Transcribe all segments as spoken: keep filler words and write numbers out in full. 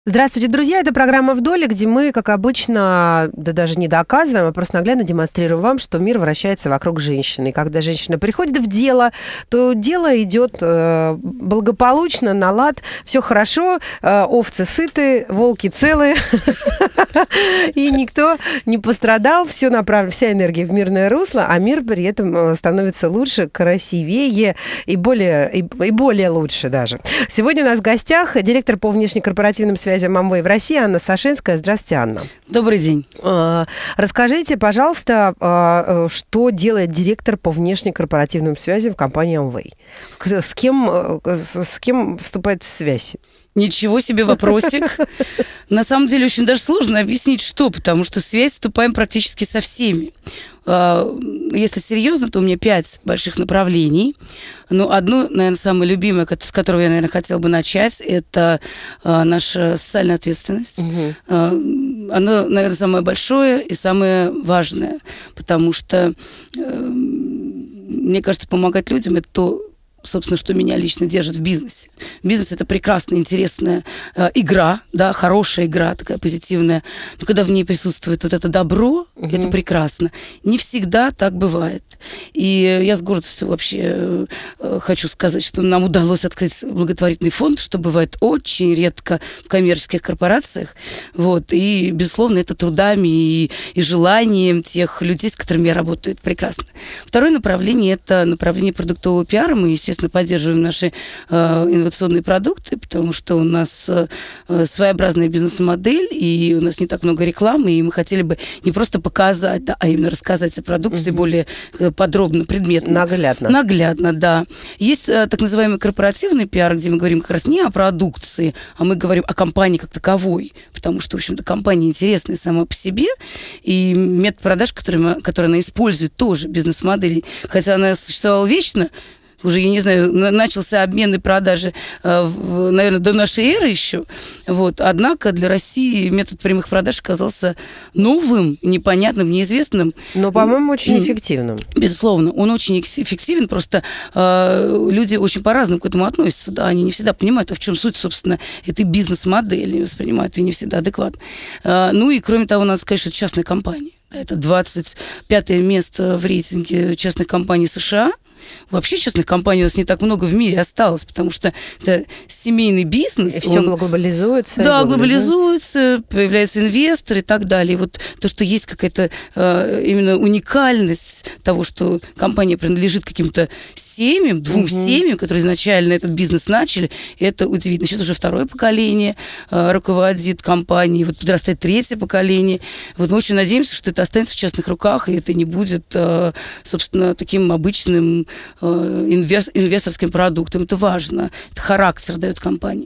Здравствуйте, друзья! Это программа «Вдоль», где мы, как обычно, да даже не доказываем, а просто наглядно демонстрируем вам, что мир вращается вокруг женщины. И когда женщина приходит в дело, то дело идет э, благополучно, на лад, все хорошо, э, овцы сыты, волки целые, и никто не пострадал, все направлено, вся энергия в мирное русло, а мир при этом становится лучше, красивее и более, и более лучше даже. Сегодня у нас в гостях директор по внешнекорпоративным связям Amway в России Анна Сашинская. Здравствуйте, Анна. Добрый день. Расскажите, пожалуйста, что делает директор по внешнекорпоративным связям в компании Amway? С кем, с кем вступает в связь? Ничего себе вопросик. На самом деле очень даже сложно объяснить, что, потому что в связь вступаем практически со всеми. Если серьезно, то у меня пять больших направлений. Но одно, наверное, самое любимое, с которого я, наверное, хотела бы начать, это наша социальная ответственность. Угу. Оно, наверное, самое большое и самое важное, потому что, мне кажется, помогать людям – это то, собственно, что меня лично держит в бизнесе. Бизнес – это прекрасная, интересная э, игра, да, хорошая игра, такая позитивная. Но когда в ней присутствует вот это добро, угу. это прекрасно. Не всегда так бывает. И я с гордостью вообще э, хочу сказать, что нам удалось открыть благотворительный фонд, что бывает очень редко в коммерческих корпорациях. Вот. И, безусловно, это трудами и, и желанием тех людей, с которыми я работаю. Это прекрасно. Второе направление – это направление продуктового пиара. Мы, естественно, Естественно, поддерживаем наши э, инновационные продукты, потому что у нас э, своеобразная бизнес-модель, и у нас не так много рекламы, и мы хотели бы не просто показать, да, а именно рассказать о продукции угу. более подробно, предметно. Наглядно. Наглядно, да. Есть э, так называемый корпоративный пиар, где мы говорим как раз не о продукции, а мы говорим о компании как таковой, потому что, в общем-то, компания интересная сама по себе, и метод продаж, который, который она использует, тоже бизнес-модель, хотя она существовала вечно, уже, я не знаю, начался обмен и продажи, наверное, до нашей эры еще. Вот. Однако для России метод прямых продаж оказался новым, непонятным, неизвестным. Но, по-моему, очень эффективным. Безусловно, он очень эффективен, просто э, люди очень по-разному к этому относятся. Да? Они не всегда понимают, а в чем суть, собственно, этой бизнес-модели, воспринимают ее не всегда адекватно. Э, ну и, кроме того, надо сказать, что это частная компания. Это двадцать пятое место в рейтинге частных компаний США. Вообще частных компаний у нас не так много в мире осталось, потому что это семейный бизнес. И все он, глобализуется. Да, глобализуется, появляются инвесторы и так далее. И вот то, что есть какая-то э, именно уникальность того, что компания принадлежит каким-то семьям, двум угу. семьям, которые изначально этот бизнес начали, это удивительно. Сейчас уже второе поколение э, руководит компанией, вот подрастает третье поколение. Вот мы очень надеемся, что это останется в частных руках, и это не будет, э, собственно, таким обычным инвесторским продуктом. Это важно. Это характер дает компании.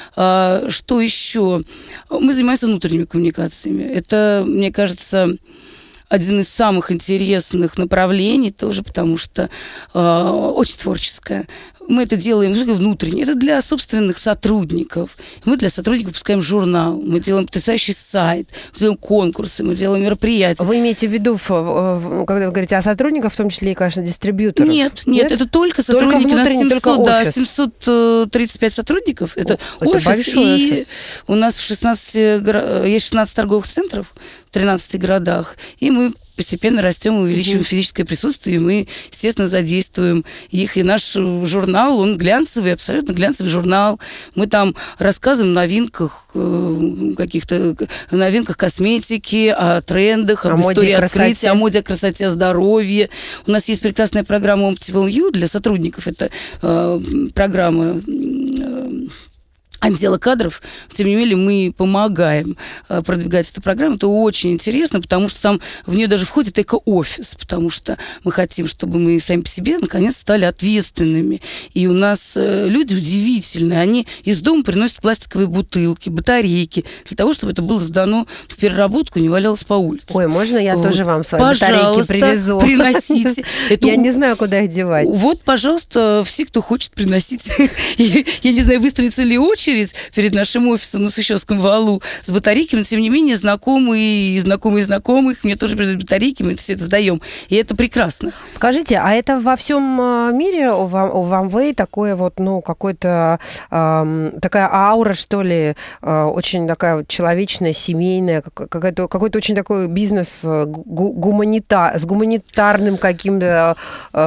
Что еще? Мы занимаемся внутренними коммуникациями. Это, мне кажется, один из самых интересных направлений тоже, потому что очень творческое. Мы это делаем внутренне. Это для собственных сотрудников. Мы для сотрудников выпускаем журнал. Мы делаем потрясающий сайт. Мы делаем конкурсы. Мы делаем мероприятия. Вы имеете в виду, когда вы говорите о сотрудниках, в том числе и, конечно, дистрибьюторов? Нет, нет, нет? Это только сотрудники. Только внутренне, у нас семьсот, только офис. Да, семьсот тридцать пять сотрудников. Это, О, офис. Это большой и офис. У нас в шестнадцати, есть шестнадцать торговых центров в тринадцати городах. И мы постепенно растем, увеличиваем mm-hmm. физическое присутствие, и мы, естественно, задействуем их. И наш журнал, он глянцевый, абсолютно глянцевый журнал. Мы там рассказываем о новинках, каких-то новинках косметики, о трендах, об о истории открытия, о моде, о красоте, о здоровье. У нас есть прекрасная программа Optimal You для сотрудников. Это э, программа э, отдела кадров. Тем не менее, мы помогаем э, продвигать эту программу. Это очень интересно, потому что там в нее даже входит эко-офис, потому что мы хотим, чтобы мы сами по себе наконец стали ответственными. И у нас э, люди удивительные. Они из дома приносят пластиковые бутылки, батарейки, для того, чтобы это было сдано в переработку, не валялось по улице. Ой, можно я вот. тоже вам свои Пожалуйста, батарейки привезу? Приносите. Я не знаю, куда их девать. Вот, пожалуйста, все, кто хочет приносить. Я не знаю, выстроится ли очередь, очередь перед нашим офисом на Сущевском валу с батарейками, но, тем не менее, знакомые, знакомые знакомых мне тоже придут батарейки, мы это все это сдаем. И это прекрасно. Скажите, а это во всем мире у OneWay такое вот, ну, какой-то э, такая аура, что ли, э, очень такая человечная, семейная, какой-то, какой-то очень такой бизнес гуманита, с гуманитарным каким-то, э,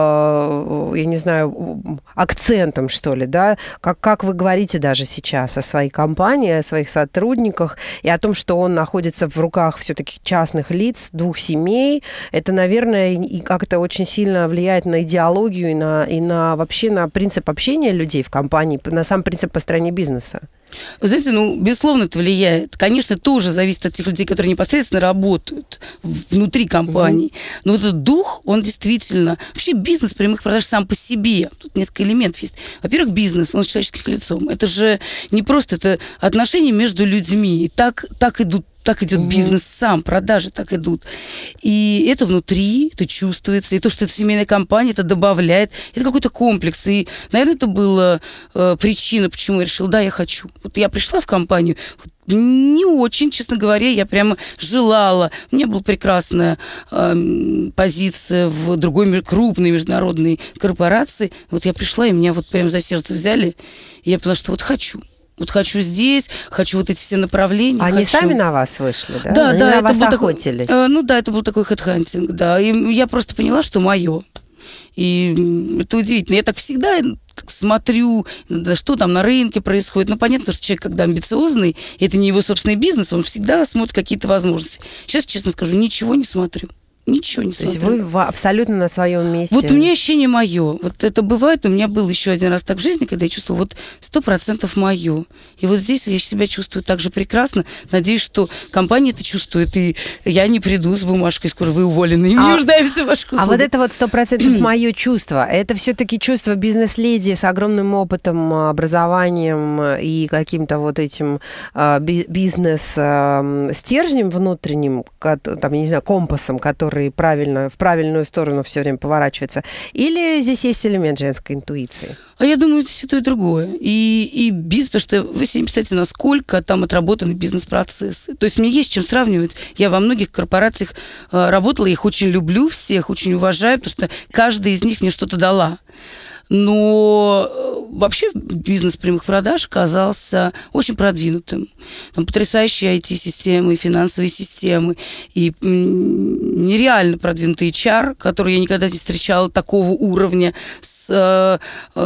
я не знаю, акцентом, что ли, да? Как, как вы говорите даже сейчас о своей компании, о своих сотрудниках и о том, что он находится в руках все-таки частных лиц, двух семей, это, наверное, и как-то очень сильно влияет на идеологию и на, и на вообще на принцип общения людей в компании, на сам принцип построения бизнеса. Вы знаете, ну, безусловно, это влияет. Конечно, тоже зависит от тех людей, которые непосредственно работают внутри компании. Mm-hmm. Но вот этот дух, он действительно... Вообще бизнес прямых продаж сам по себе. Тут несколько элементов есть. Во-первых, бизнес, он с человеческим лицом. Это же не просто это отношения между людьми. И так, так идут так идет mm-hmm. бизнес сам, продажи так идут. И это внутри, это чувствуется. И то, что это семейная компания, это добавляет. Это какой-то комплекс. И, наверное, это была э, причина, почему я решила, да, я хочу. Вот я пришла в компанию, не очень, честно говоря, я прямо желала. У меня была прекрасная э, позиция в другой крупной международной корпорации. Вот я пришла, и меня вот прямо за сердце взяли. И я поняла, что вот хочу. Вот хочу здесь, хочу вот эти все направления. Они хочу... сами на вас вышли, да? Да, Они да. на это вас был охотились? Такой, э, ну да, это был такой хедхантинг, да. И я просто поняла, что мое. И это удивительно. Я так всегда смотрю, что там на рынке происходит. Ну, понятно, что человек, когда амбициозный, это не его собственный бизнес, он всегда смотрит какие-то возможности. Сейчас, честно скажу, ничего не смотрю. Ничего не То смотрю. есть вы в, абсолютно на своем месте? Вот у меня ощущение мое. Вот это бывает. У меня был еще один раз так в жизни, когда я чувствовала вот сто процентов мое. И вот здесь я себя чувствую так же прекрасно. Надеюсь, что компания это чувствует. И я не приду с бумажкой, скоро вы уволены. И мы а, нуждаемся в ваших услугах. А вот это вот сто процентов мое чувство. Это все-таки чувство бизнес-леди с огромным опытом, образованием и каким-то вот этим бизнес-стержнем внутренним, там, я не знаю, компасом, который правильно, в правильную сторону все время поворачивается? Или здесь есть элемент женской интуиции? А я думаю, здесь и то, и другое. И, и бизнес, потому что вы себе не представляете, насколько там отработаны бизнес-процессы. То есть мне есть чем сравнивать. Я во многих корпорациях э, работала, их очень люблю всех, очень уважаю, потому что каждая из них мне что-то дала. Но вообще бизнес прямых продаж оказался очень продвинутым. Там потрясающие ай ти-системы, финансовые системы, и нереально продвинутый эйч ар, который я никогда не встречала такого уровня, с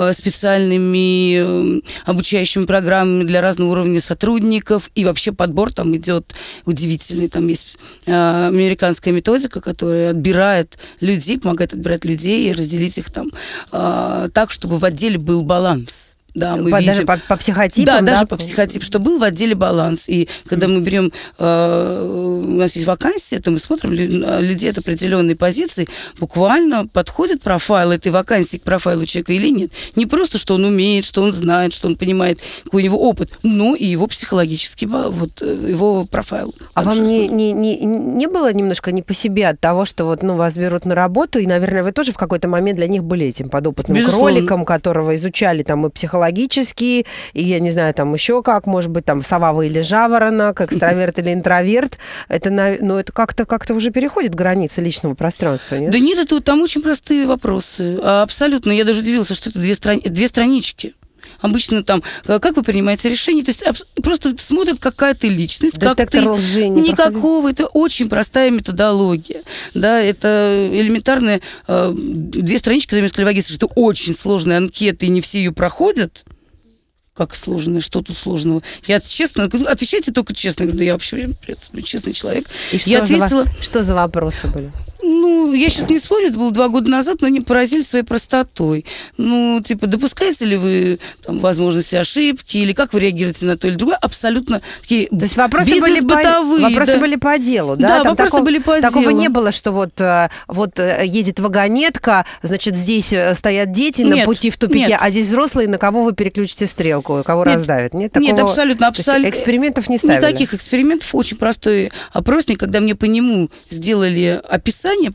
специальными обучающими программами для разного уровня сотрудников, и вообще подбор там идет удивительный. Там есть американская методика, которая отбирает людей, помогает отбирать людей и разделить их там так, чтобы в отделе был баланс. Да, мы по, видим... Даже по, по психотипам? Да, да, даже по психотипу, что был в отделе баланс. И когда мы берем... Э, у нас есть вакансия, то мы смотрим людей от определенной позиции, буквально подходит профайл этой вакансии к профайлу человека или нет. Не просто, что он умеет, что он знает, что он понимает, какой у него опыт, но и его психологический, вот, его профайл. А вам не, не, не, не было немножко не по себе от того, что вот, ну, вас берут на работу, и, наверное, вы тоже в какой-то момент для них были этим подопытным Безусловно. Кроликом, которого изучали там и психологически, и, я не знаю, там еще как, может быть, там сова или жаворонок, экстраверт или интроверт. Это, ну, это как-то, как-то уже переходит границы личного пространства, нет? Да нет, это там очень простые вопросы. Абсолютно. Я даже удивилась, что это две, страни... две странички. Обычно там, как вы принимаете решение, то есть просто смотрят, какая ты личность, Детектор как ты... лжи не Никакого, проходит. это очень простая методология. Да, это элементарные э, две странички, когда мне сказали, Вагиса, что это очень сложная анкета, и не все ее проходят. Как сложно, что тут сложного? Я честно, отвечайте только честно. Я говорю, да я вообще честный человек. И что, я ответила, за, что за вопросы были? Ну, я сейчас не вспомню, это было два года назад, но они поразили своей простотой. Ну, типа, допускаете ли вы там, возможности ошибки, или как вы реагируете на то или другое? Абсолютно такие то есть вопросы были бытовые. По, вопросы да. были по делу, да? Да, Там вопросы такого, были по такого делу. не было, что вот, вот едет вагонетка, значит, здесь стоят дети на нет, пути в тупике, нет. а здесь взрослые, на кого вы переключите стрелку, кого нет, раздавят? Нет, такого, нет, абсолютно, абсолютно. Экспериментов не ставили? Никаких экспериментов. Очень простой опросник, когда мне по нему сделали описание,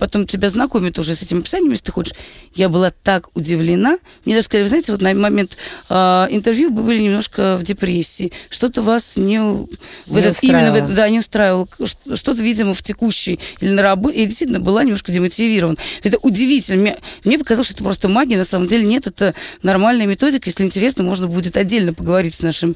потом тебя знакомят уже с этим описанием, если ты хочешь. Я была так удивлена. Мне даже сказали, вы знаете, вот на момент э, интервью вы были немножко в депрессии. Что-то вас не... В не этот, именно в это, да, не устраивало. Что-то, видимо, в текущей или на работе. Я действительно была немножко демотивирована. Это удивительно. Мне, мне показалось, что это просто магия. На самом деле нет, это нормальная методика. Если интересно, можно будет отдельно поговорить с нашим...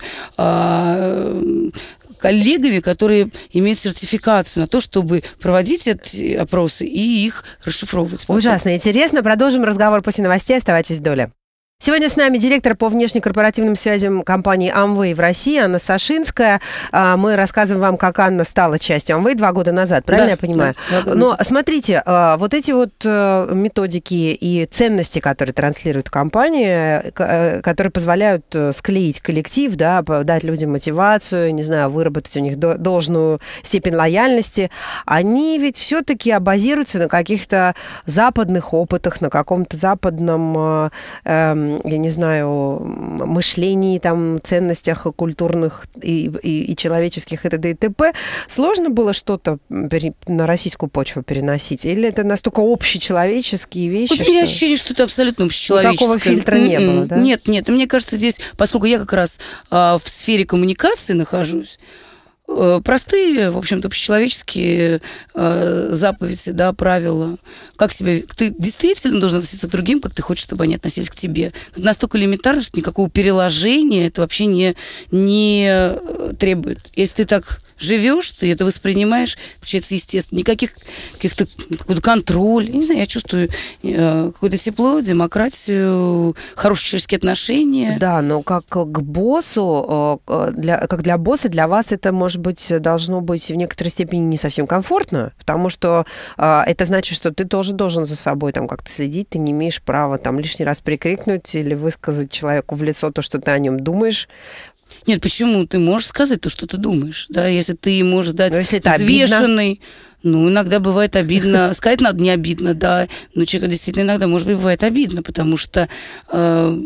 Э, коллегами, которые имеют сертификацию на то, чтобы проводить эти опросы и их расшифровывать. Ужасно интересно. Продолжим разговор после новостей. Оставайтесь в доле. Сегодня с нами директор по внешнекорпоративным связям компании Amway в России Анна Сашинская. Мы рассказываем вам, как Анна стала частью Amway два года назад, правильно да, я понимаю? Да, Но смотрите, вот эти вот методики и ценности, которые транслирует компания, которые позволяют склеить коллектив, да, дать людям мотивацию, не знаю, выработать у них должную степень лояльности, они ведь все-таки базируются на каких-то западных опытах, на каком-то западном... я не знаю, мышлении, там, ценностях культурных и, и, и человеческих и т.д. и т.п. Сложно было что-то на российскую почву переносить? Или это настолько общечеловеческие вещи? Вот у меня ощущение, что это абсолютно общечеловеческое. Никакого фильтра не было, да? Нет, нет. Мне кажется, здесь, поскольку я как раз а, в сфере коммуникации нахожусь, простые, в общем-то, общечеловеческие э, заповеди, да, правила. Как себя... Ты действительно должен относиться к другим, как ты хочешь, чтобы они относились к тебе. Это настолько элементарно, что никакого переложения это вообще не, не требует. Если ты так живешь, ты это воспринимаешь, получается, естественно. Никаких каких-то какой-то контроль. Я не знаю, я чувствую э, какое-то тепло, демократию, хорошие человеческие отношения. Да, но как к боссу, для, как для босса, для вас это может быть, должно быть в некоторой степени не совсем комфортно, потому что э, это значит, что ты тоже должен за собой там как-то следить, ты не имеешь права там лишний раз прикрикнуть или высказать человеку в лицо то, что ты о нем думаешь. Нет, почему? Ты можешь сказать то, что ты думаешь, да, если ты можешь дать если взвешенный... Ну, иногда бывает обидно. Сказать надо не обидно, да, но человеку действительно иногда, может быть, бывает обидно, потому что... Э,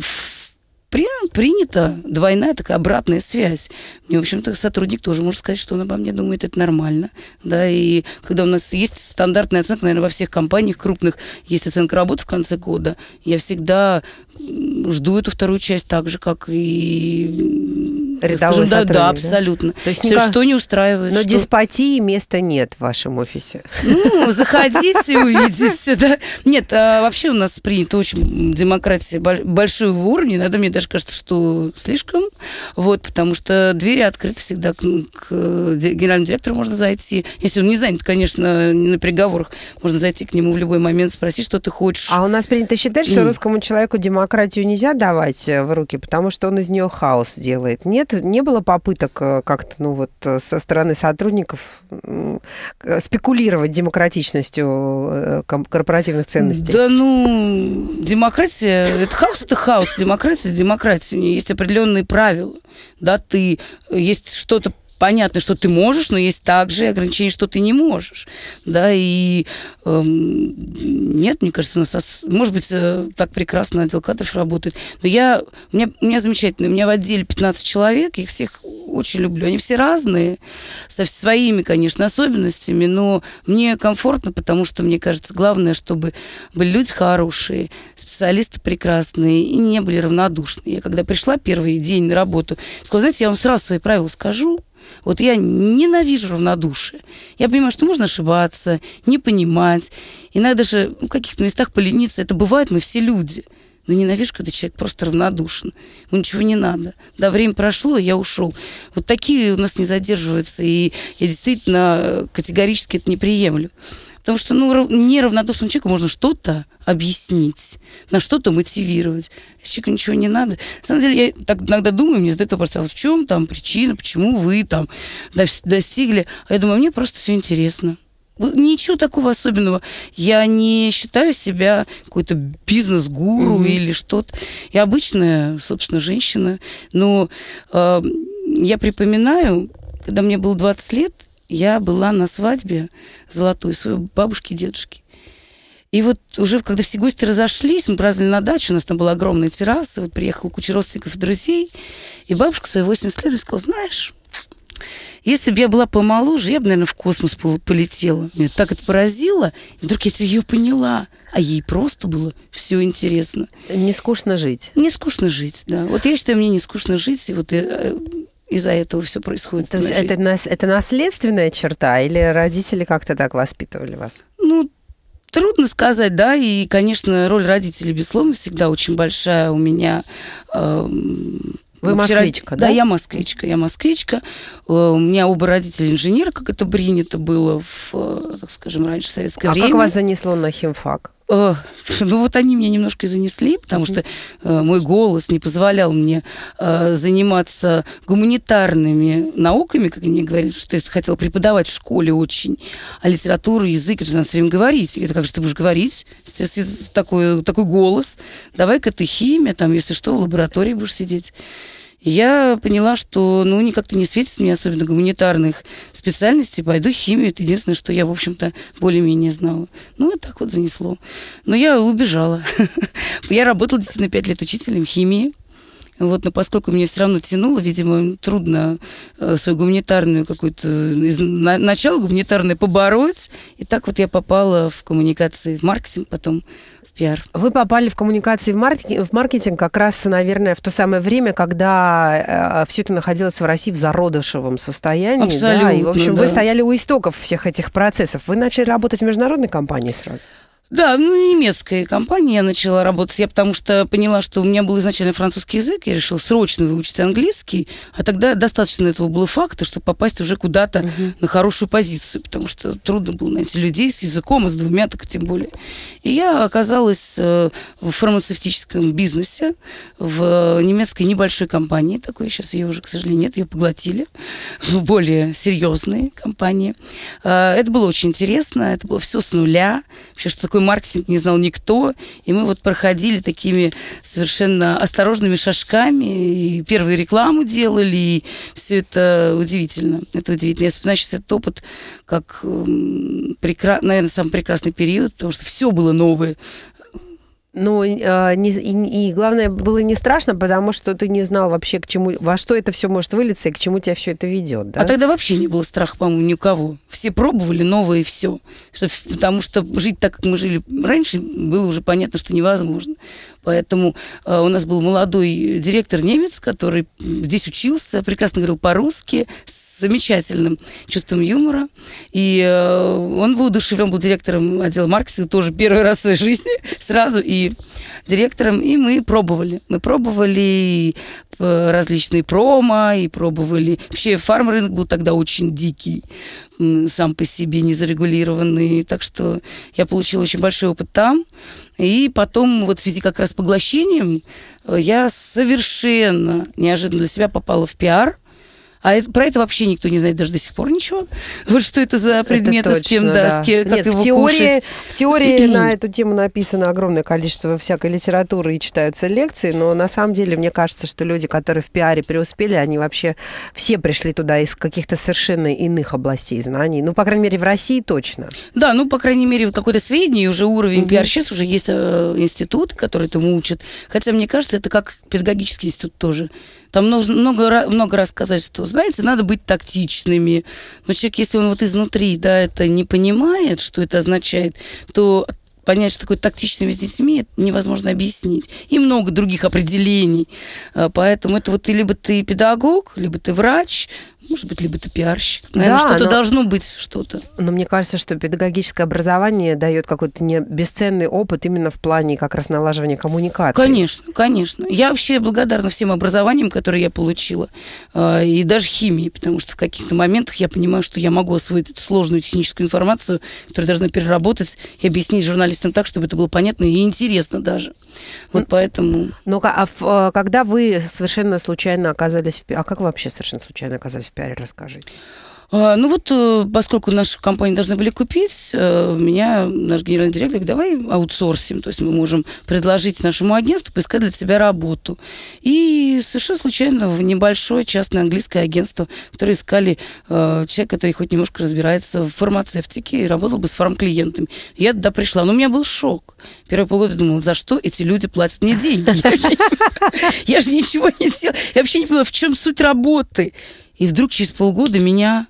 принята двойная такая обратная связь. Мне, в общем-то, сотрудник тоже может сказать, что он обо мне думает, это нормально. Да, и когда у нас есть стандартная оценка, наверное, во всех компаниях крупных есть оценка работы в конце года, я всегда жду эту вторую часть так же, как и... Рядовой скажем, да, да, да? абсолютно. То есть Все, никак... что не устраивает. Но что... деспотии места нет в вашем офисе. Ну, заходите, увидите, да. Нет, а вообще у нас принято очень демократия большого уровня. Иногда мне даже кажется, что слишком. Вот, потому что двери открыты всегда. К, к генеральному директору можно зайти. Если он не занят, конечно, не на переговорах, можно зайти к нему в любой момент, спросить, что ты хочешь. А у нас принято считать, что русскому человеку демократию нельзя давать в руки, потому что он из нее хаос делает. Нет? Не было попыток как-то, ну вот, со стороны сотрудников спекулировать демократичностью корпоративных ценностей? Да, ну, демократия, это хаос, это хаос, демократия, это демократия. У нее есть определенные правила, да, ты, есть что-то понятно, что ты можешь, но есть также ограничения, что ты не можешь. Да, и эм, нет, мне кажется, у нас, может быть, так прекрасно отдел кадров работает. Но я, у меня, у меня замечательно, у меня в отделе пятнадцать человек, я их всех очень люблю. Они все разные, со своими, конечно, особенностями, но мне комфортно, потому что, мне кажется, главное, чтобы были люди хорошие, специалисты прекрасные и не были равнодушны. Я когда пришла первый день на работу, сказала, знаете, я вам сразу свои правила скажу. Вот я ненавижу равнодушие. Я понимаю, что можно ошибаться, не понимать. Иногда даже в каких-то местах полениться. Это бывает, мы все люди. Но ненавижу, когда человек просто равнодушен. Ему ничего не надо. Да, время прошло, я ушел. Вот такие у нас не задерживаются. И я действительно категорически это не приемлю. Потому что, ну, неравнодушному человеку можно что-то объяснить, на что-то мотивировать. Если человеку ничего не надо. На самом деле, я так иногда думаю, мне задают вопрос, а в чем там причина, почему вы там достигли? А я думаю, мне просто все интересно. Ничего такого особенного. Я не считаю себя какой-то бизнес-гуру mm-hmm. или что-то. Я обычная, собственно, женщина. Но э, я припоминаю, когда мне было двадцать лет, я была на свадьбе золотой своей бабушки и дедушки. И вот уже, когда все гости разошлись, мы праздновали на даче, у нас там была огромная терраса, вот приехала куча родственников и друзей, и бабушка в свои восемьдесят лет сказала, знаешь, Если бы я была помоложе, я бы, наверное, в космос полетела. Меня так это поразило. И вдруг я ее поняла. А ей просто было все интересно. Не скучно жить. Не скучно жить, да. Вот я считаю, мне не скучно жить, и вот из-за этого все происходит. То есть это, это наследственная черта, или родители как-то так воспитывали вас? Ну, трудно сказать, да, и, конечно, роль родителей, безусловно, всегда очень большая у меня. Вы москвичка, да? Да, я москвичка, я москвичка. У меня оба родителя инженеры, как это принято было, в, так скажем, раньше в советское а время. А как вас занесло на химфак? Ну, вот они меня немножко и занесли, потому что э, мой голос не позволял мне э, заниматься гуманитарными науками, как они мне говорили, что я хотела преподавать в школе очень, а литературу, язык, это же надо все время говорить. Я говорю, как же ты будешь говорить? Сейчас такой, такой голос. Давай-ка ты химия, там, если что, в лаборатории будешь сидеть. Я поняла, что, ну, никак-то не светит мне, особенно гуманитарных специальностей. Пойду химию. Это единственное, что я, в общем-то, более-менее знала. Ну, вот так вот занесло. Но я убежала. Я работала действительно пять лет учителем химии. Вот, но поскольку меня все равно тянуло, видимо, трудно э, свою гуманитарную какую-то... На, начало гуманитарное побороть. И так вот я попала в коммуникации, в маркетинг, потом в пиар. Вы попали в коммуникации, в маркетинг, в маркетинг как раз, наверное, в то самое время, когда э, все это находилось в России в зародышевом состоянии. Абсолютно, да, и, в общем, да. Вы стояли у истоков всех этих процессов. Вы начали работать в международной компании сразу? Да, ну, немецкая компания я начала работать. Я потому что поняла, что у меня был изначально французский язык, я решила срочно выучить английский, а тогда достаточно этого было факта, чтобы попасть уже куда-то uh-huh. на хорошую позицию, потому что трудно было найти людей с языком, и с двумя, так тем более. И я оказалась в фармацевтическом бизнесе, в немецкой небольшой компании, такой сейчас ее уже, к сожалению, нет, ее поглотили, в более серьезные компании. Это было очень интересно, это было все с нуля, вообще, что такое маркетинг не знал никто, и мы вот проходили такими совершенно осторожными шажками, и первую рекламу делали, и все это удивительно. Это удивительно. Я вспоминаю сейчас этот опыт как, прекра... наверное, самый прекрасный период, потому что все было новое. Ну, э, не, и, и главное, было не страшно, потому что ты не знал вообще, к чему, во что это все может вылиться и к чему тебя все это ведет, да? А тогда вообще не было страха, по-моему, ни у кого. Все пробовали новое и все. Что, потому что жить так, как мы жили раньше, было уже понятно, что невозможно. Поэтому э, у нас был молодой директор немец, который здесь учился, прекрасно говорил по-русски, с замечательным чувством юмора. И э, он воодушевлен, был директором отдела маркетинга тоже первый раз в своей жизни сразу, и директором, и мы пробовали. Мы пробовали различные промо, и пробовали... Вообще фарм-рынок был тогда очень дикий, сам по себе незарегулированный. Так что я получила очень большой опыт там. И потом, вот в связи как раз с поглощением, я совершенно неожиданно для себя попала в пиар. А это, про это вообще никто не знает даже до сих пор ничего. Вот что это за предмет, это с кем, точно, да, да. с кем, как Нет, его в теории, кушать. В теории на эту тему написано огромное количество всякой литературы и читаются лекции, но на самом деле мне кажется, что люди, которые в пиаре преуспели, они вообще все пришли туда из каких-то совершенно иных областей знаний. Ну, по крайней мере, в России точно. Да, ну, по крайней мере, какой-то средний уже уровень угу. пиар. Сейчас уже есть э, институт, который этому учат. Хотя, мне кажется, это как педагогический институт тоже. Там нужно много, много раз сказать, что, знаете, надо быть тактичными. Но человек, если он вот изнутри, да, это не понимает, что это означает, то понять, что такое тактичными с детьми, это невозможно объяснить. И много других определений. Поэтому это вот ты либо ты педагог, либо ты врач, может быть, либо ты пиарщик. Наверное, да, что-то но... должно быть, что-то. Но мне кажется, что педагогическое образование дает какой-то не бесценный опыт именно в плане как раз налаживания коммуникации. Конечно, конечно. Я вообще благодарна всем образованиям, которые я получила. И даже химии, потому что в каких-то моментах я понимаю, что я могу освоить эту сложную техническую информацию, которую должна переработать и объяснить журналистам так, чтобы это было понятно и интересно даже. Вот поэтому... Ну, а когда вы совершенно случайно оказались... А как вы вообще совершенно случайно оказались в пиаре, расскажите. Ну вот, поскольку нашу компанию должны были купить, меня наш генеральный директор говорит, давай аутсорсим, то есть мы можем предложить нашему агентству поискать для тебя работу. И совершенно случайно в небольшое частное английское агентство, которое искали человека, который хоть немножко разбирается в фармацевтике и работал бы с фармклиентами. Я туда пришла, но у меня был шок. Первые полгода думала, за что эти люди платят мне деньги? Я же ничего не делала. Я вообще не поняла, в чем суть работы. И вдруг через полгода меня...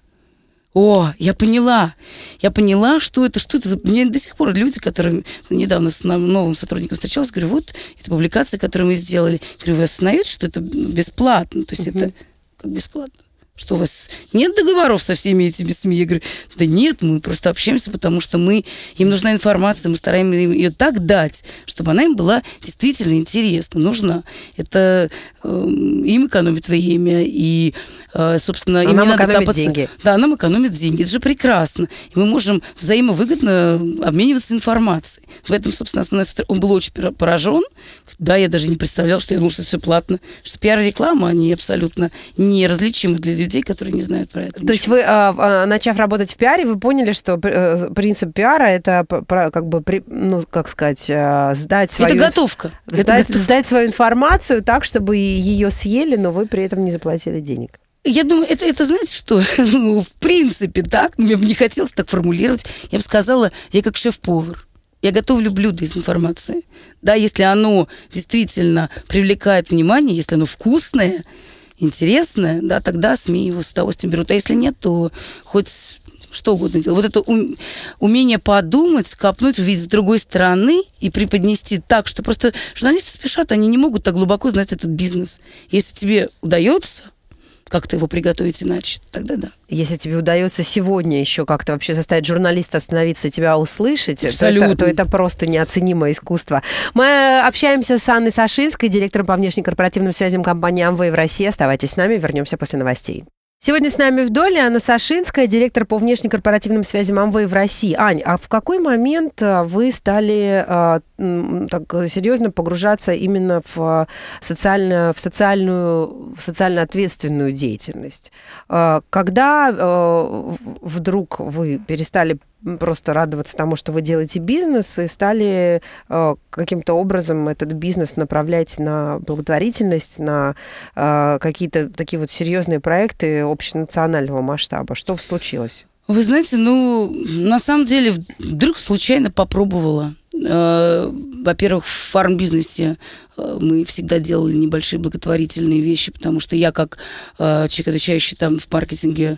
О, я поняла. Я поняла, что это, что это за... Мне до сих пор люди, которые недавно с новым сотрудником встречалась, говорю, вот, это публикация, которую мы сделали. Я говорю, вы осознаете, что это бесплатно? То есть uh-huh. это как бесплатно? Что у вас нет договоров со всеми этими СМИ? Я говорю, да нет, мы просто общаемся, потому что мы, им нужна информация, мы стараемся им ее так дать, чтобы она им была действительно интересна, нужна. Это э, им экономит время, и, э, собственно, а им нам не надо экономит копаться. деньги. Да, нам экономит деньги. Это же прекрасно. И мы можем взаимовыгодно обмениваться информацией. В этом, собственно, основной... Он был очень поражен. Да, я даже не представляла, что я думала, что это все платно. Что пиар и реклама, они абсолютно неразличимы для людей, которые не знают про это. То ничего. есть вы, начав работать в пиаре, вы поняли, что принцип пиара – это, как бы, ну, как сказать, сдать свою... Это готовка. Сдать, это готовка. сдать свою информацию так, чтобы ее съели, но вы при этом не заплатили денег. Я думаю, это, это знаете что? Ну, в принципе, так. Мне бы не хотелось так формулировать. Я бы сказала, я как шеф-повар. Я готовлю блюдо из информации. Да, если оно действительно привлекает внимание, если оно вкусное, интересное, да, тогда СМИ его с удовольствием берут. А если нет, то хоть что угодно делать. Вот это ум, умение подумать, копнуть, увидеть с другой стороны и преподнести так, что просто журналисты спешат, они не могут так глубоко знать этот бизнес. Если тебе удается как-то его приготовить иначе, тогда да. Если тебе удается сегодня еще как-то вообще заставить журналиста остановиться и тебя услышать, то это, то это просто неоценимое искусство. Мы общаемся с Анной Сашинской, директором по внешнекорпоративным связям компании Amway в России. Оставайтесь с нами, вернемся после новостей. Сегодня с нами в Доле Анна Сашинская, директор по внешнекорпоративным связям Amway в России. Ань, а в какой момент вы стали а, так серьезно погружаться именно в, социально, в, социальную, в социально ответственную деятельность? А, когда а, вдруг вы перестали просто радоваться тому, что вы делаете бизнес, и стали э, каким-то образом этот бизнес направлять на благотворительность, на э, какие-то такие вот серьезные проекты общенационального масштаба? Что случилось? Вы знаете, ну, на самом деле, вдруг случайно попробовала. Во-первых, в фарм-бизнесе мы всегда делали небольшие благотворительные вещи, потому что я, как человек, отвечающий там в маркетинге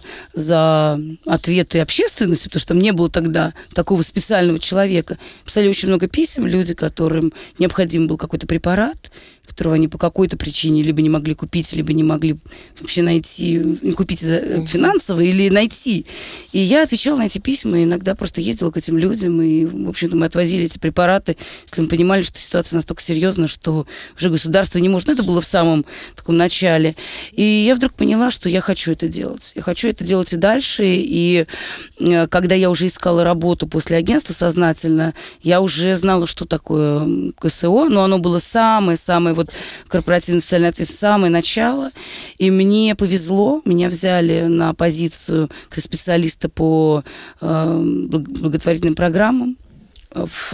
за ответы общественности, потому что там не было тогда такого специального человека, писали очень много писем люди, которым необходим был какой-то препарат, которого они по какой-то причине либо не могли купить, либо не могли вообще найти, купить финансово или найти. И я отвечала на эти письма, иногда просто ездила к этим людям, и, в общем-то, мы отвозили эти препараты, если мы понимали, что ситуация настолько серьезна, что уже государство не может. Но это было в самом таком начале. И я вдруг поняла, что я хочу это делать. Я хочу это делать и дальше. И когда я уже искала работу после агентства сознательно, я уже знала, что такое КСО, но оно было самое-самое вот корпоративное социальное ответственность, самое начало. И мне повезло, меня взяли на позицию как специалиста по э, благотворительным программам в,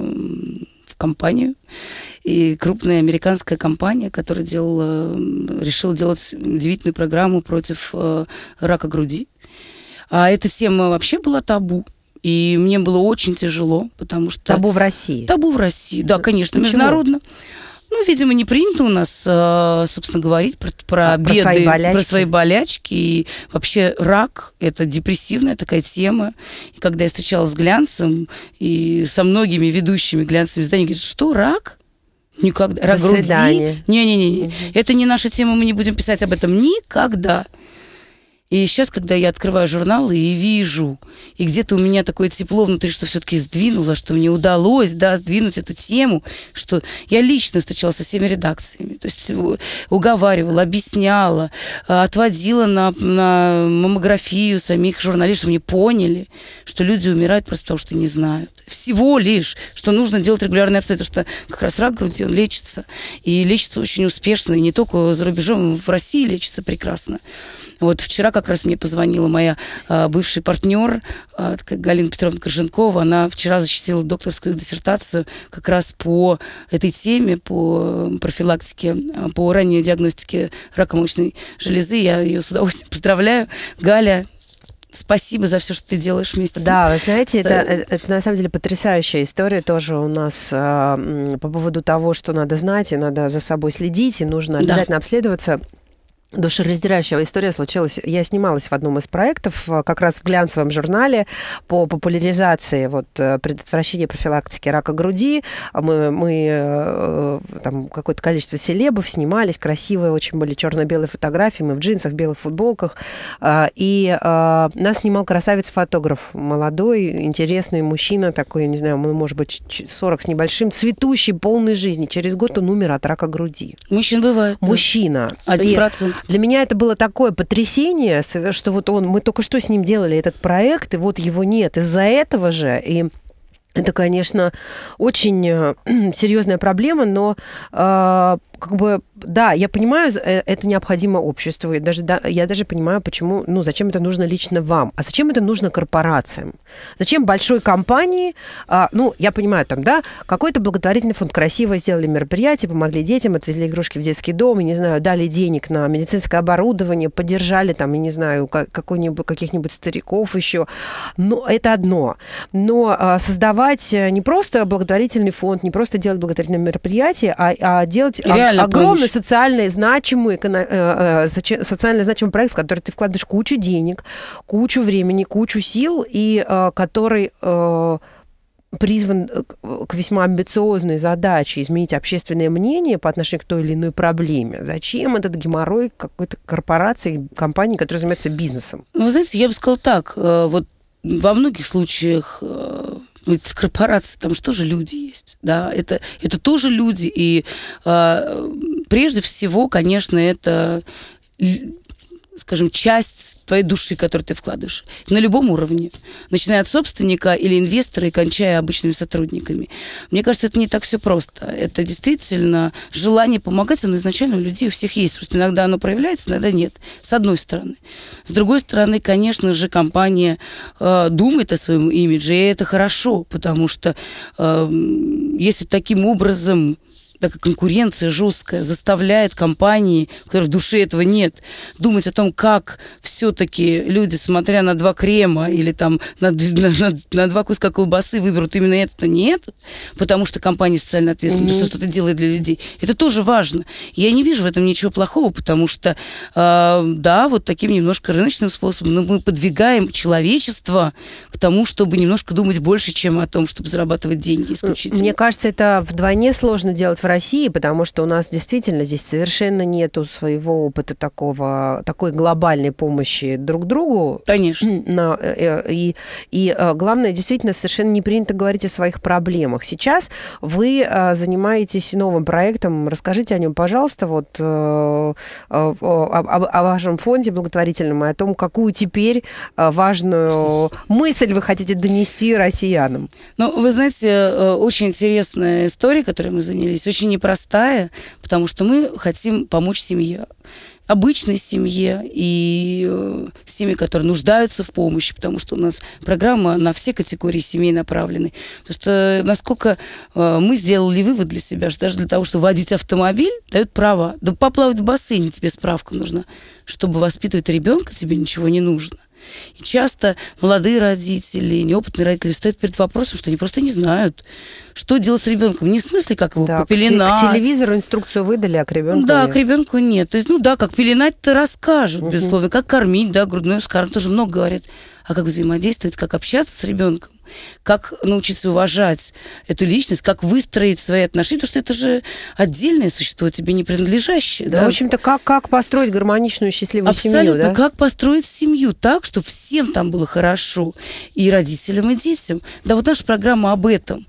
в компанию. И крупная американская компания, которая делала, решила делать удивительную программу против э, рака груди. А эта тема вообще была табу. И мне было очень тяжело, потому что... Табу в России? Табу в России, да, конечно, Почему? Международно. Ну, видимо, не принято у нас, собственно, говорить про, про а, беды, про свои, болячки. про свои болячки. И вообще рак – это депрессивная такая тема. И когда я встречалась с глянцем и со многими ведущими глянцевыми изданиями, говорят, что, рак? Никогда. Рак груди? Не-не-не. Угу. Это не наша тема, мы не будем писать об этом никогда. И сейчас, когда я открываю журналы и вижу, и где-то у меня такое тепло внутри, что все-таки сдвинуло, что мне удалось, да, сдвинуть эту тему, что я лично встречалась со всеми редакциями, то есть уговаривала, объясняла, отводила на, на маммографию самих журналистов, чтобы они поняли, что люди умирают просто потому, что не знают. Всего лишь, что нужно делать регулярные обследования, потому что как раз рак груди, он лечится, и лечится очень успешно, и не только за рубежом, в России лечится прекрасно. Вот вчера как раз мне позвонила моя а, бывший партнер, а, Галина Петровна Корженкова. Она вчера защитила докторскую диссертацию как раз по этой теме, по профилактике, по ранней диагностике рака молочной железы. Я ее с удовольствием поздравляю. Галя, спасибо за все, что ты делаешь вместе с нами. Да, вы знаете, это, это на самом деле потрясающая история тоже у нас э, по поводу того, что надо знать, и надо за собой следить, и нужно обязательно да. обследоваться. Душераздирающая история случилась. Я снималась в одном из проектов, как раз в глянцевом журнале по популяризации вот, предотвращения профилактики рака груди. Мы, мы там какое-то количество селебов снимались, красивые очень были черно-белые фотографии, мы в джинсах, в белых футболках. И нас снимал красавец-фотограф, молодой, интересный мужчина, такой, я не знаю, может быть, сорок с небольшим, цветущий, полный жизни. Через год он умер от рака груди. Мужчин бывает. Мужчина. Один процент. Для меня это было такое потрясение, что вот он, мы только что с ним делали этот проект, и вот его нет. Из-за этого же, и это, конечно, очень серьезная проблема, но э, как бы, да, я понимаю, это необходимо обществу. Я даже, да, я даже понимаю, почему, ну, зачем это нужно лично вам, а зачем это нужно корпорациям? Зачем большой компании, а, ну, я понимаю, там, да, какой-то благотворительный фонд, красиво сделали мероприятие, помогли детям, отвезли игрушки в детский дом, и, не знаю, дали денег на медицинское оборудование, поддержали там, я не знаю, какой-нибудь, каких-нибудь стариков еще. Но это одно. Но а, создавать не просто благотворительный фонд, не просто делать благотворительное мероприятие, а, а делать огромный социально значимый, социально значимый проект, в который ты вкладываешь кучу денег, кучу времени, кучу сил, и который призван к весьма амбициозной задаче изменить общественное мнение по отношению к той или иной проблеме. Зачем этот геморрой какой-то корпорации, компании, которая занимается бизнесом? Ну, вы знаете, я бы сказала так, вот во многих случаях ведь корпорации, там же тоже люди есть, да, это, это тоже люди, и э, прежде всего, конечно, это, скажем, часть твоей души, которую ты вкладываешь, на любом уровне, начиная от собственника или инвестора и кончая обычными сотрудниками. Мне кажется, это не так все просто. Это действительно желание помогать, оно изначально у людей у всех есть, просто иногда оно проявляется, иногда нет, с одной стороны. С другой стороны, конечно же, компания э, думает о своем имидже, и это хорошо, потому что э, если таким образом, так как конкуренция жесткая заставляет компании, у которых в душе этого нет, думать о том, как все-таки люди, смотря на два крема или там на, на, на, на два куска колбасы, выберут именно этот, а не этот, потому что компания социально ответственна, mm-hmm. что что-то делает для людей. Это тоже важно. Я не вижу в этом ничего плохого, потому что, э, да, вот таким немножко рыночным способом, но мы подвигаем человечество к тому, чтобы немножко думать больше, чем о том, чтобы зарабатывать деньги исключительно. Мне кажется, это вдвойне сложно делать в России, потому что у нас действительно здесь совершенно нету своего опыта такого, такой глобальной помощи друг другу. Конечно. На, и, и главное, действительно, совершенно не принято говорить о своих проблемах. Сейчас вы занимаетесь новым проектом. Расскажите о нем, пожалуйста, вот о, о, о вашем фонде благотворительном и о том, какую теперь важную мысль вы хотите донести россиянам. Ну, вы знаете, очень интересная история, которой мы занялись, очень непростая, потому что мы хотим помочь семье. Обычной семье и э, семьи, которые нуждаются в помощи, потому что у нас программа на все категории семей направлены. Потому что насколько э, мы сделали вывод для себя, что даже для того, чтобы водить автомобиль, дают права. Да поплавать в бассейне тебе справка нужна. Чтобы воспитывать ребенка, тебе ничего не нужно. И часто молодые родители, неопытные родители встают перед вопросом, что они просто не знают, что делать с ребенком. Не в смысле, как его да, попеленать. К телевизору инструкцию выдали, а к ребенку Да, нет. к ребенку нет. То есть, ну да, как пеленать-то расскажут, угу. безусловно. Как кормить, да, грудной вскармливание, тоже много говорят. А как взаимодействовать, как общаться с ребенком, как научиться уважать эту личность, как выстроить свои отношения, потому что это же отдельное существо, тебе не принадлежащее. Да, да? в общем-то, как, как построить гармоничную, счастливую Абсолютно. семью, да? Как построить семью так, чтобы всем там было хорошо, и родителям, и детям. Да, вот наша программа об этом.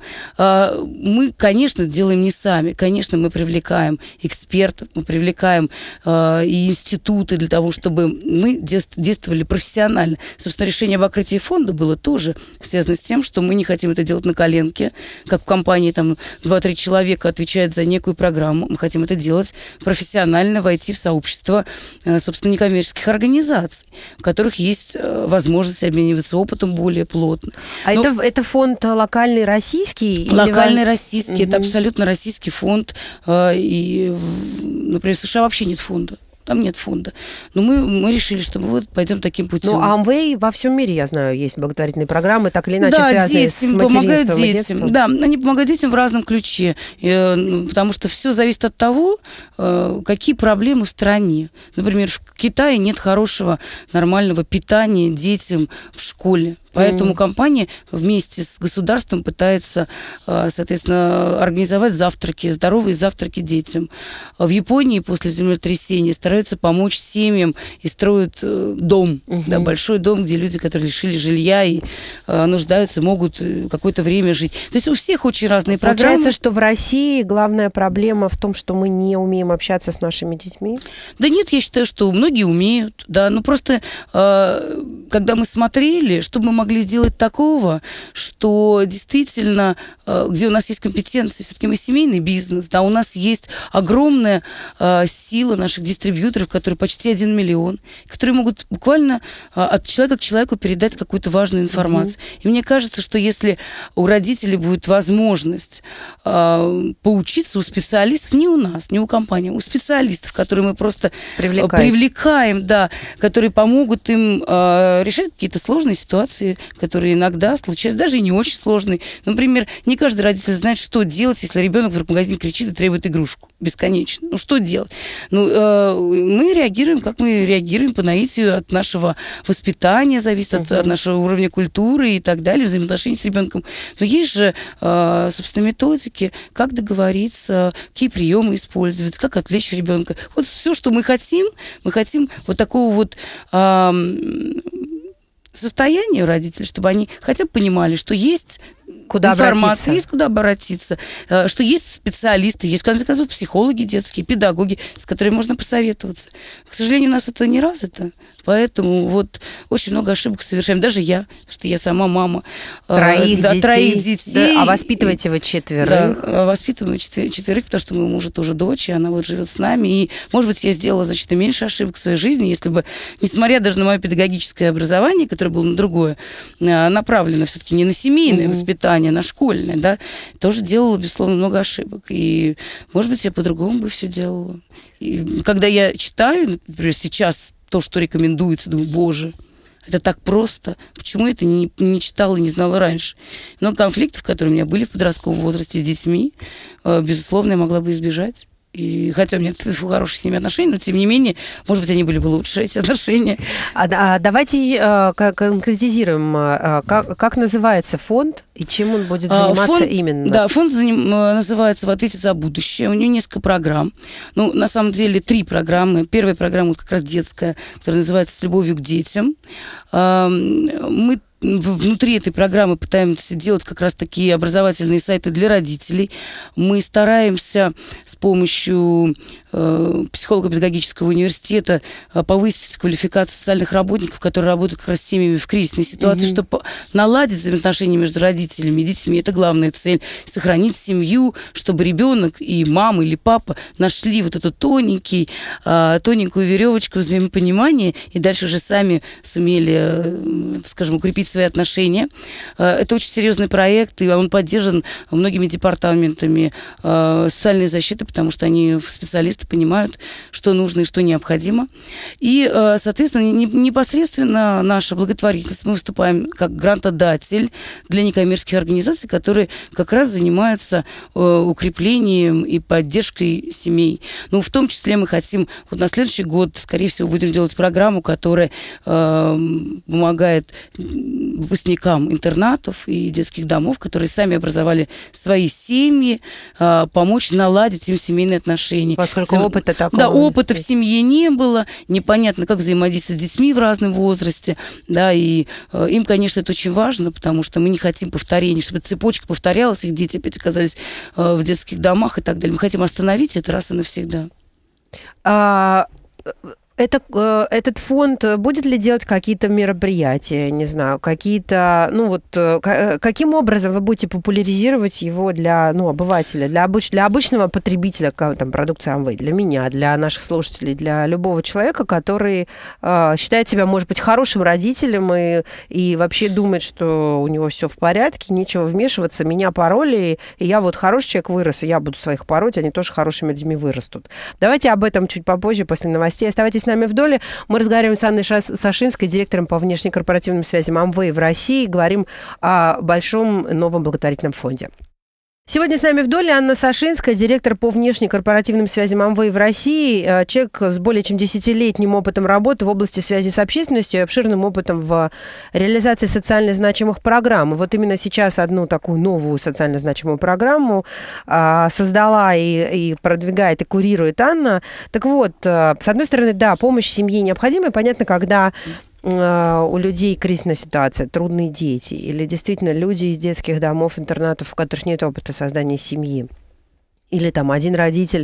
Мы, конечно, делаем не сами, конечно, мы привлекаем экспертов, мы привлекаем и институты для того, чтобы мы действовали профессионально. Собственно, решение об открытии фонда было тоже связано с тем, что мы не хотим это делать на коленке, как в компании там два-три человека отвечают за некую программу. Мы хотим это делать профессионально, войти в сообщество, собственно, некоммерческих организаций, в которых есть возможность обмениваться опытом более плотно. А Но... это, это фонд локальный российский? Локальный или... российский. Угу. Это абсолютно российский фонд. И, например, в США вообще нет фонда. там нет фонда. Но мы, мы решили, что мы вот пойдем таким путем. Ну, Amway во всем мире, я знаю, есть благотворительные программы, так или иначе да, связанные детям, с помогают материнством и детям. детством. Да, они помогают детям в разном ключе, потому что все зависит от того, какие проблемы в стране. Например, в Китае нет хорошего, нормального питания детям в школе. Поэтому mm. компания вместе с государством пытается, соответственно, организовать завтраки, здоровые завтраки детям. В Японии после землетрясения стараются помочь семьям и строят дом, mm-hmm. да, большой дом, где люди, которые лишили жилья и нуждаются, могут какое-то время жить. То есть у всех очень разные программы. Получается, что в России главная проблема в том, что мы не умеем общаться с нашими детьми? Да нет, я считаю, что многие умеют. Да, ну просто, когда мы смотрели, чтобы мы могли сделать такого, что действительно, где у нас есть компетенции, все-таки мы семейный бизнес, да, у нас есть огромная э, сила наших дистрибьюторов, которые почти один миллион, которые могут буквально э, от человека к человеку передать какую-то важную информацию. Mm-hmm. И мне кажется, что если у родителей будет возможность э, поучиться у специалистов, не у нас, не у компании, у специалистов, которые мы просто привлекаем, да, которые помогут им э, решать какие-то сложные ситуации, которые иногда случаются, даже и не очень сложные. Например, не каждый родитель знает, что делать, если ребенок вдруг в магазин кричит и требует игрушку бесконечно. Ну, что делать? Ну, э, мы реагируем, как мы реагируем по наитию от нашего воспитания, зависит от, uh-huh. от нашего уровня культуры и так далее, взаимоотношений с ребенком. Но есть же, э, собственно, методики, как договориться, какие приемы использовать, как отвлечь ребенка. Вот все, что мы хотим, мы хотим вот такого вот э, состояния у родителей, чтобы они хотя бы понимали, что есть куда информация, обратиться. Есть куда обратиться, что есть специалисты, есть, в конце концов, психологи детские, педагоги, с которыми можно посоветоваться. К сожалению, у нас это не развито, поэтому вот очень много ошибок совершаем. Даже я, что я сама мама. Троих да, детей. Троих детей. Да, а воспитываете вы четверых? Да, воспитываем четверых, потому что моему мужу тоже дочь, и она вот живет с нами. И, может быть, я сделала значительно меньше ошибок в своей жизни, если бы, несмотря даже на мое педагогическое образование, которое было на другое, направлено все-таки не на семейное mm-hmm. воспитание, на школьное, да, тоже делала, безусловно, много ошибок. И, может быть, я по-другому бы все делала. И когда я читаю, например, сейчас то, что рекомендуется, думаю, боже, это так просто. Почему я это не, не читала и не знала раньше? Но конфликтов, которые у меня были в подростковом возрасте с детьми, безусловно, я могла бы избежать. И, хотя у меня хорошие с ними отношения, но тем не менее, может быть, они были бы лучше, эти отношения. А, а давайте э, конкретизируем, э, как, как называется фонд и чем он будет заниматься фонд, именно? Да, фонд заним, называется «В ответе за будущее». У него несколько программ. Ну, на самом деле, три программы. Первая программа вот как раз детская, которая называется «С любовью к детям». Мы внутри этой программы пытаемся делать как раз такие образовательные сайты для родителей. Мы стараемся с помощью э, психолого-педагогического университета э, повысить квалификацию социальных работников, которые работают как раз с семьями в кризисной ситуации, mm-hmm. чтобы наладить взаимоотношения между родителями и детьми. Это главная цель. Сохранить семью, чтобы ребенок и мама или папа нашли вот эту тоненький, э, тоненькую веревочку взаимопонимания и дальше уже сами сумели, э, скажем, укрепить свои отношения. Это очень серьезный проект, и он поддержан многими департаментами социальной защиты, потому что они, специалисты, понимают, что нужно и что необходимо. И, соответственно, непосредственно наша благотворительность, мы выступаем как грантодатель для некоммерческих организаций, которые как раз занимаются укреплением и поддержкой семей. Ну, в том числе мы хотим, вот на следующий год, скорее всего, будем делать программу, которая помогает выпускникам интернатов и детских домов, которые сами образовали свои семьи, помочь наладить им семейные отношения. Поскольку Зам... опыта такого... Да, опыта в семье не было, непонятно, как взаимодействовать с детьми в разном возрасте, да, и им, конечно, это очень важно, потому что мы не хотим повторений, чтобы цепочка повторялась, их дети опять оказались в детских домах и так далее. Мы хотим остановить это раз и навсегда. А... это, этот фонд будет ли делать какие-то мероприятия, не знаю, какие-то, ну вот, каким образом вы будете популяризировать его для, ну, обывателя, для, обыч, для обычного потребителя там, продукции Amway, для меня, для наших слушателей, для любого человека, который э, считает себя, может быть, хорошим родителем и, и вообще думает, что у него все в порядке, нечего вмешиваться, меня пороли, и я вот хороший человек вырос, и я буду своих пороть, они тоже хорошими людьми вырастут. Давайте об этом чуть попозже, после новостей. Оставайтесь с нами в доле. Мы разговариваем с Анной Сашинской, директором по внешнекорпоративным связям Amway в России, говорим о большом новом благотворительном фонде. Сегодня с нами в доле Анна Сашинская, директор по внешнекорпоративным связям Amway в России, человек с более чем десятилетним опытом работы в области связи с общественностью и обширным опытом в реализации социально значимых программ. И вот именно сейчас одну такую новую социально значимую программу а, создала и, и продвигает, и курирует Анна. Так вот, с одной стороны, да, помощь семье необходима, и понятно, когда у людей кризисная ситуация, трудные дети, или действительно люди из детских домов, интернатов, у которых нет опыта создания семьи. Или там один родитель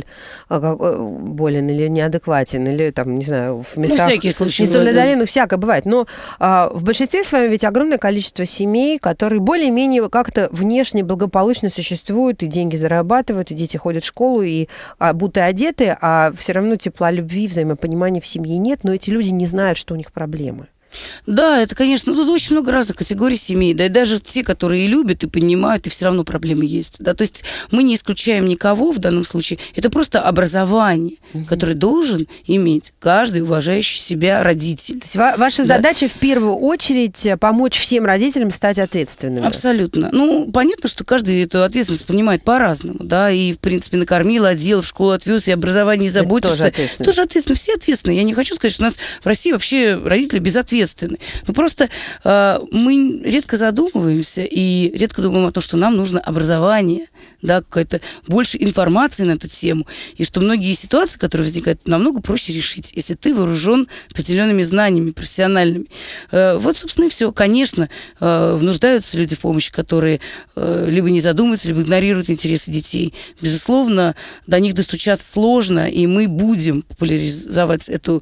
болен или неадекватен, или там, не знаю, в местах... Ну, всякие случаи. Несолидарен, ну, всякое бывает. Но а, в большинстве своем ведь огромное количество семей, которые более-менее как-то внешне благополучно существуют, и деньги зарабатывают, и дети ходят в школу, и а, будто одеты, а все равно тепла, любви, взаимопонимания в семье нет, но эти люди не знают, что у них проблемы. Да, это, конечно, тут очень много разных категорий семей, да, и даже те, которые и любят, и понимают, и все равно проблемы есть, да, то есть мы не исключаем никого в данном случае, это просто образование, угу. которое должен иметь каждый уважающий себя родитель. То есть ва- ваша да. задача в первую очередь помочь всем родителям стать ответственными. Абсолютно. Ну, понятно, что каждый эту ответственность понимает по-разному, да, и, в принципе, накормил, одел, в школу отвез, и образование не заботишься. Это тоже ответственно. Тоже ответственно, все ответственны. Я не хочу сказать, что у нас в России вообще родители безответственны. Ну, просто э, мы редко задумываемся и редко думаем о том, что нам нужно образование, да, какая-то больше информации на эту тему, и что многие ситуации, которые возникают, намного проще решить, если ты вооружен определенными знаниями профессиональными. Э, вот, собственно, и все. Конечно, э, нуждаются люди в помощи, которые э, либо не задумываются, либо игнорируют интересы детей. Безусловно, до них достучаться сложно, и мы будем популяризовать эту,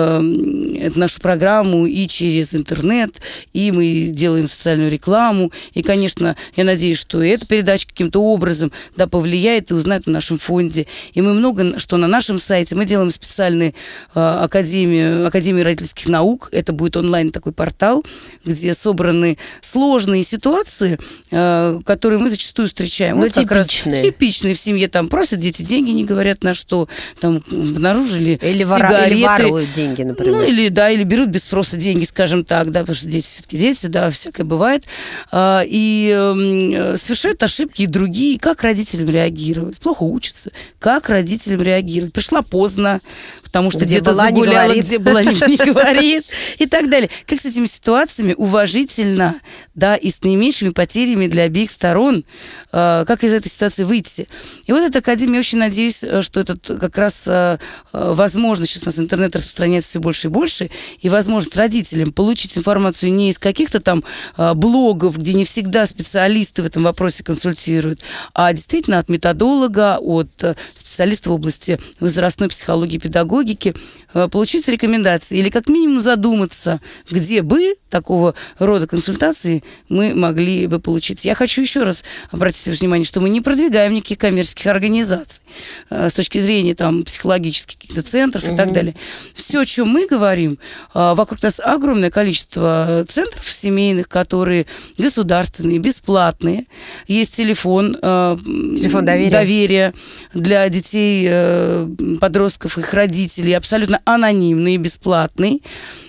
э, эту нашу программу и через интернет, и мы делаем социальную рекламу. И, конечно, я надеюсь, что и эта передача каким-то образом да, повлияет и узнает о нашем фонде. И мы много, что на нашем сайте, мы делаем специальную э, академию, академию родительских наук. Это будет онлайн такой портал, где собраны сложные ситуации, э, которые мы зачастую встречаем. Ну, вот как типичные. Раз типичные в семье. Там просят дети деньги, не говорят на что. Там обнаружили или сигареты. Или воруют деньги, например. Ну, или, да, или берут без спроса деньги, скажем так, да, потому что дети все-таки дети, да, всякое бывает. А, и э, совершают ошибки и другие. Как родителям реагировать? Плохо учатся. Как родителям реагировать? Пришла поздно, потому что где-то загуляла, где была, не, не говорит, и так далее. Как с этими ситуациями уважительно, да, и с наименьшими потерями для обеих сторон, э, как из этой ситуации выйти? И вот эта академия, я очень надеюсь, что это как раз э, возможно, сейчас у нас интернет распространяется все больше и больше, и возможность родителям получить информацию не из каких-то там э, блогов, где не всегда специалисты в этом вопросе консультируют, а действительно от методолога, от э, специалиста в области возрастной психологии и педагогики, э, получить рекомендации или как минимум задуматься, где бы такого рода консультации мы могли бы получить. Я хочу еще раз обратить ваше внимание, что мы не продвигаем никаких коммерческих организаций э, с точки зрения там, психологических каких-то центров mm-hmm. и так далее. Все, о чем мы говорим, э, вокруг нас огромное количество центров семейных, которые государственные, бесплатные. Есть телефон, э, телефон доверия. доверия для детей, э, подростков, их родителей, абсолютно анонимный, бесплатный.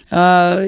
Э,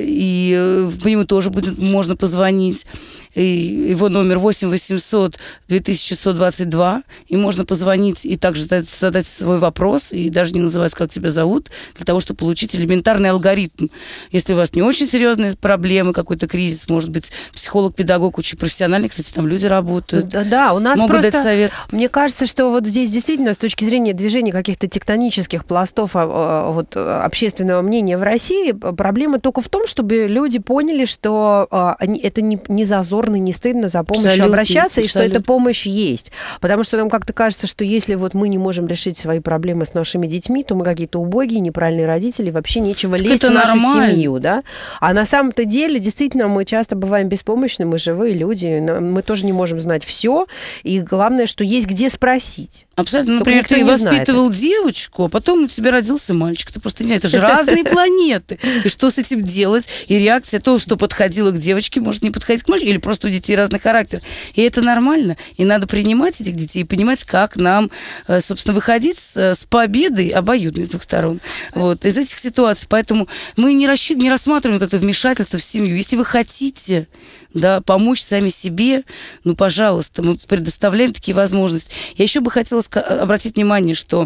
и по нему тоже будет, можно позвонить. И его номер восемь восемьсот две тысячи сто двадцать два, и можно позвонить и также задать, задать свой вопрос, и даже не называть, как тебя зовут, для того, чтобы получить элементарный алгоритм. Если у вас не очень серьезные проблемы, какой-то кризис, может быть, психолог, педагог, очень профессиональный, кстати, там люди работают. Да, да, у нас могут просто, дать совет. Мне кажется, что вот здесь действительно с точки зрения движения каких-то тектонических пластов вот, общественного мнения в России проблема проблема только в том, чтобы люди поняли, что а, это не, не зазорно, не стыдно за помощью абсолютно, обращаться, абсолютно. И что эта помощь есть. Потому что нам как-то кажется, что если вот мы не можем решить свои проблемы с нашими детьми, то мы какие-то убогие, неправильные родители, вообще нечего так лезть в нашу нормально. Семью, да? А на самом-то деле, действительно, мы часто бываем беспомощны, мы живые люди, мы тоже не можем знать все, и главное, что есть где спросить. Абсолютно. Например, ты воспитывал девочку, а потом у тебя родился мальчик. Ты просто не знаешь, это же разные планеты. И что с этим делать? И реакция, то, что подходило к девочке, может не подходить к мальчику, или просто у детей разный характер. И это нормально. И надо принимать этих детей и понимать, как нам, собственно, выходить с, с победой обоюдной с двух сторон. Вот, из этих ситуаций. Поэтому мы не, расщ... не рассматриваем как-то вмешательство в семью. Если вы хотите, да, помочь сами себе, ну, пожалуйста, мы предоставляем такие возможности. Я еще бы хотела обратить внимание, что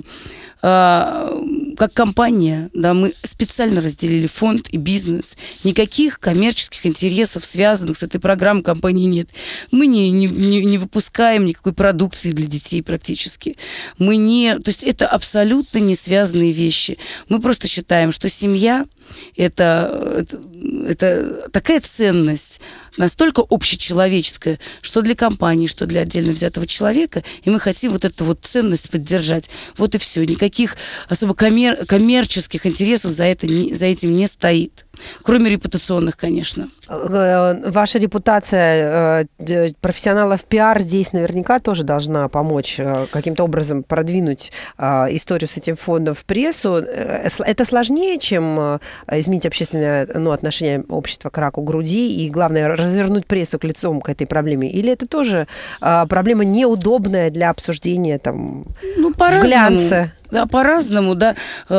э, как компания, да, мы специально разделили фонд и бизнес. Никаких коммерческих интересов, связанных с этой программой, компании нет. Мы не, не, не выпускаем никакой продукции для детей практически. Мы не... То есть это абсолютно не связанные вещи. Мы просто считаем, что семья это, это, это такая ценность, настолько общечеловеческая, что для компании, что для отдельно взятого человека, и мы хотим вот эту вот ценность поддержать. Вот и все. Никаких особо коммер- коммерческих интересов за, это не, за этим не стоит. Кроме репутационных, конечно. Ваша репутация профессионалов пиар здесь наверняка тоже должна помочь каким-то образом продвинуть историю с этим фондом в прессу. Это сложнее, чем изменить общественное, ну, отношение общества к раку груди и, главное, развернуть прессу к лицом к этой проблеме? Или это тоже проблема неудобная для обсуждения там, ну, в глянце? Да, по-разному, да.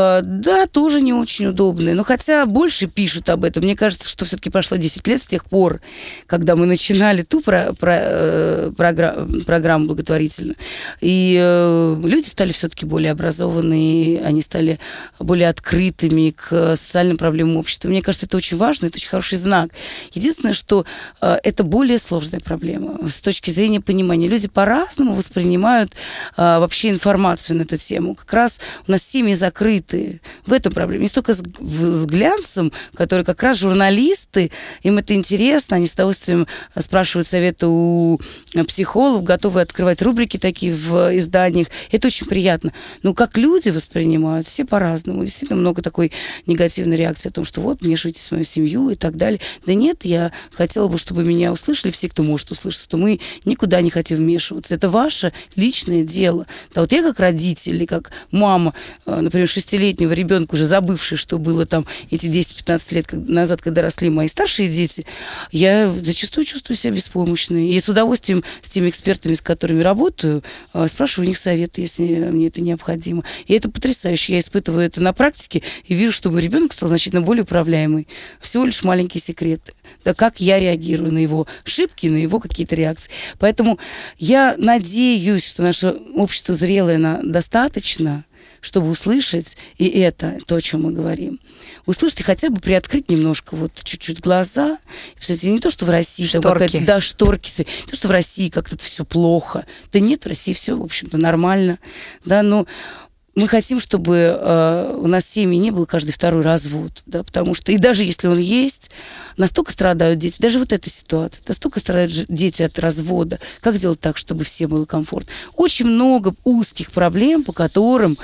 Да, тоже не очень удобные. Но хотя больше пишут об этом. Мне кажется, что все-таки прошло десять лет с тех пор, когда мы начинали ту про, про, программу, программу благотворительную. И э, люди стали все-таки более образованные, они стали более открытыми к социальным проблемам общества. Мне кажется, это очень важно, это очень хороший знак. Единственное, что э, это более сложная проблема с точки зрения понимания. Люди по-разному воспринимают э, вообще информацию на эту тему. Как раз у нас семьи закрытые. В этом проблема. Не столько с, с глянцем, которые как раз журналисты, им это интересно, они с удовольствием спрашивают совета у психологов, готовы открывать рубрики такие в изданиях. Это очень приятно. Но как люди воспринимают, все по-разному. Действительно много такой негативной реакции о том, что вот, вмешивайтесь в мою семью и так далее. Да нет, я хотела бы, чтобы меня услышали все, кто может услышать, что мы никуда не хотим вмешиваться. Это ваше личное дело. Да вот я как родитель или как мама, например, шестилетнего ребенка, уже забывшая, что было там эти десять-пятнадцать лет назад, когда росли мои старшие дети, я зачастую чувствую себя беспомощной. И с удовольствием с теми экспертами, с которыми работаю, спрашиваю у них советы, если мне это необходимо. И это потрясающе. Я испытываю это на практике и вижу, что мой ребенок стал значительно более управляемый. Всего лишь маленькие секреты. Да, как я реагирую на его ошибки, на его какие-то реакции. Поэтому я надеюсь, что наше общество зрелое на достаточно, чтобы услышать и это, то, о чем мы говорим. Услышать и хотя бы приоткрыть немножко вот чуть-чуть глаза. Кстати, не то, что в России... Шторки. Да, шторки. Не то, что в России как-то все плохо. Да нет, в России все, в общем-то, нормально. Да, но мы хотим, чтобы э, у нас в семье не был каждый второй развод, да, потому что, и даже если он есть, настолько страдают дети, даже вот эта ситуация, настолько страдают дети от развода. Как сделать так, чтобы всем было комфортно? Очень много узких проблем, по которым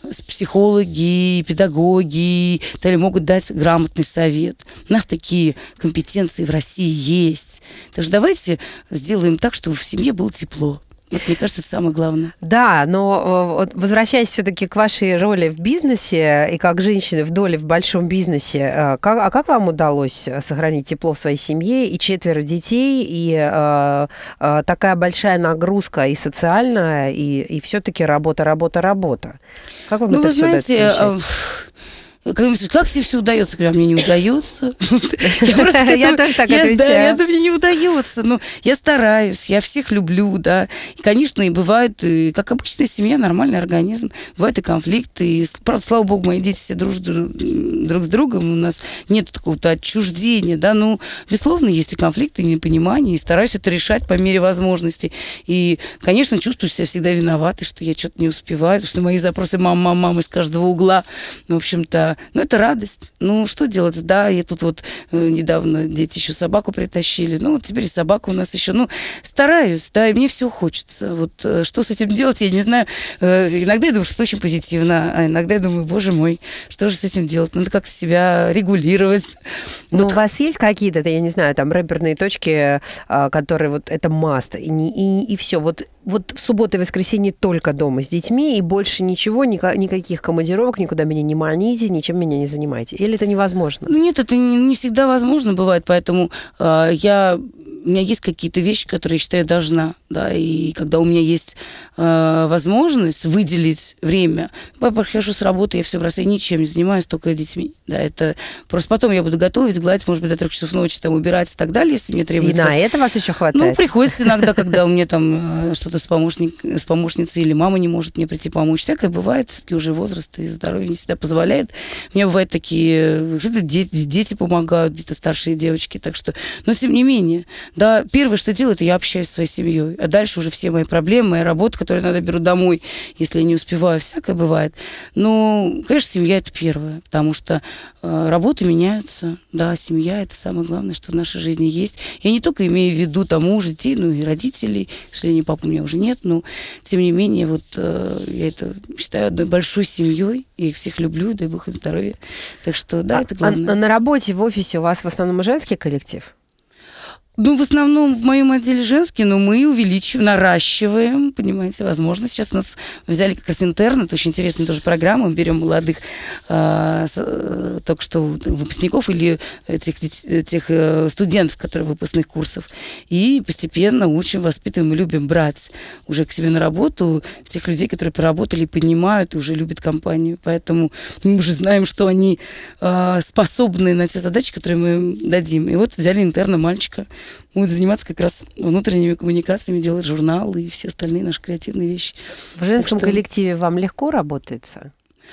психологи, педагоги далее могут дать грамотный совет. У нас такие компетенции в России есть. Так что давайте сделаем так, чтобы в семье было тепло. Вот, мне кажется, это самое главное. Да, но вот, возвращаясь все-таки к вашей роли в бизнесе и как женщины в доле в большом бизнесе, как, а как вам удалось сохранить тепло в своей семье и четверо детей, и э, э, такая большая нагрузка и социальная, и, и все-таки работа, работа, работа? Как вам ну, это вы все знаете, удается? Как тебе все удается? Когда мне не удается. Я тоже так отвечаю. Да, мне не удается. Но я стараюсь, я всех люблю, да. И, конечно, и бывают, как обычная семья, нормальный организм. Бывают и конфликты. И, правда, слава богу, мои дети все дружат друг с другом. У нас нет такого-то отчуждения, да. Ну, безусловно, есть и конфликты, и непонимание. И стараюсь это решать по мере возможностей. И, конечно, чувствую себя всегда виноватой, что я что-то не успеваю, что мои запросы «мама, мама, мама» из каждого угла. В общем-то, Да, но это радость. Ну, что делать? Да, я тут вот э, недавно дети еще собаку притащили. Ну, вот теперь и собака у нас еще. Ну, стараюсь, да, и мне все хочется. Вот э, что с этим делать, я не знаю. Э, иногда я думаю, что это очень позитивно, а иногда я думаю, боже мой, что же с этим делать? Надо как-то себя регулировать. Ну, вот. У вас есть какие-то, я не знаю, там, рэперные точки, которые вот это маст, и, и, и все. Вот, вот в субботу и воскресенье только дома с детьми, и больше ничего, никаких командировок, никуда меня не маните, ничем меня не занимайте. Или это невозможно? Ну, нет, это не, не всегда возможно бывает, поэтому э, я... У меня есть какие-то вещи, которые я считаю должна, да, и когда у меня есть э, возможность выделить время, я прихожу с работы, я все бросаю, ничем не занимаюсь, только детьми, да, это просто потом я буду готовить, гладить, может быть, до трех часов ночи, там, убирать и так далее, если мне требуется. И на это вас еще хватает? Ну, приходится иногда, когда у меня там э, что-то с, помощник, с помощницей или мама не может мне прийти помочь, всякое бывает, все-таки уже возраст и здоровье не всегда позволяет. У меня бывают такие, что-то дети, дети помогают, где-то старшие девочки, так что, но тем не менее. Да, первое, что делаю, это я общаюсь со своей семьей. А дальше уже все мои проблемы, моя работа, которую я иногда беру домой, если я не успеваю. Всякое бывает. Но, конечно, семья – это первое, потому что э, работы меняются. Да, семья – это самое главное, что в нашей жизни есть. Я не только имею в виду там мужа, детей, но и родителей. К сожалению, папы у меня уже нет, но, тем не менее, вот э, я это считаю одной большой семьей. Я их всех люблю, дай бог им здоровья. Так что, да, а, это главное. А на работе, в офисе у вас в основном женский коллектив? Ну, в основном в моем отделе женский, но мы увеличиваем, наращиваем, понимаете, возможно. Сейчас у нас взяли как раз интерны, это очень интересная тоже программа, мы берем молодых э, с, только что выпускников или тех, тех студентов, которые выпускных курсов, и постепенно учим, воспитываем и любим брать уже к себе на работу тех людей, которые поработали, понимают и уже любят компанию. Поэтому мы уже знаем, что они э, способны на те задачи, которые мы им дадим. И вот взяли интерна мальчика, будет заниматься как раз внутренними коммуникациями, делать журналы и все остальные наши креативные вещи. В женском что... коллективе вам легко работается?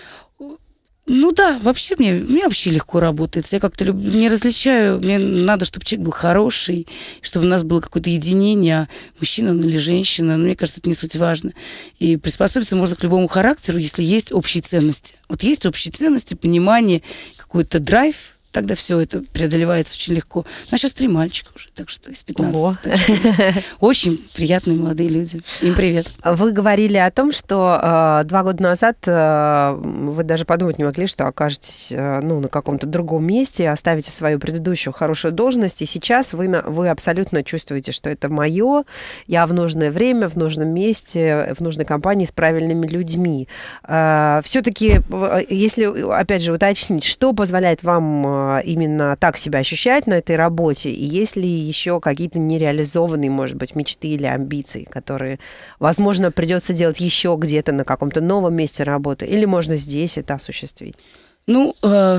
Ну да, вообще мне, мне вообще легко работается. Я как-то люб... не различаю, мне надо, чтобы человек был хороший, чтобы у нас было какое-то единение, мужчина он или женщина. Но мне кажется, это не суть важно. И приспособиться можно к любому характеру, если есть общие ценности. Вот есть общие ценности, понимание, какой-то драйв, тогда все это преодолевается очень легко. У нас сейчас три мальчика уже, так что из пятнадцати. Очень приятные молодые люди. Им привет. Вы говорили о том, что э, два года назад э, вы даже подумать не могли, что окажетесь э, ну, на каком-то другом месте, оставите свою предыдущую хорошую должность, и сейчас вы, на, вы абсолютно чувствуете, что это мое, я в нужное время, в нужном месте, в нужной компании с правильными людьми. Э, все-таки, если, опять же, уточнить, что позволяет вам именно так себя ощущать на этой работе, и есть ли еще какие-то нереализованные, может быть, мечты или амбиции, которые, возможно, придется делать еще где-то на каком-то новом месте работы, или можно здесь это осуществить? Ну, э,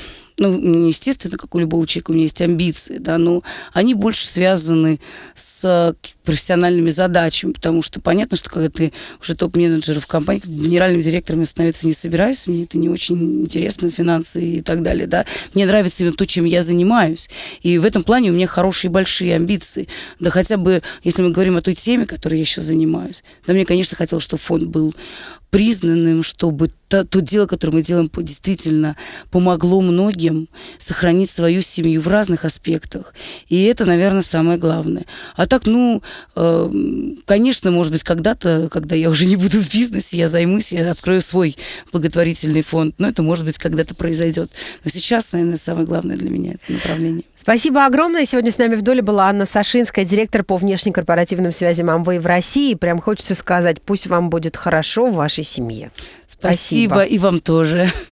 ну, естественно, как у любого человека, у меня есть амбиции, да, но они больше связаны с профессиональными задачами, потому что понятно, что когда ты уже топ-менеджер в компании, генеральным директором я становиться не собираюсь, мне это не очень интересно, финансы и так далее, да. Мне нравится именно то, чем я занимаюсь, и в этом плане у меня хорошие большие амбиции, да хотя бы, если мы говорим о той теме, которой я сейчас занимаюсь, да, мне, конечно, хотелось, чтобы фонд был признанным, чтобы то, то дело, которое мы делаем, действительно помогло многим сохранить свою семью в разных аспектах. И это, наверное, самое главное. А так, ну, э, конечно, может быть, когда-то, когда я уже не буду в бизнесе, я займусь, я открою свой благотворительный фонд. Но это, может быть, когда-то произойдет. Но сейчас, наверное, самое главное для меня это направление. Спасибо огромное. Сегодня с нами в доле была Анна Сашинская, директор по внешнекорпоративным связям Amway в России. Прям хочется сказать, пусть вам будет хорошо в вашей семье. Спасибо, Спасибо. И вам тоже.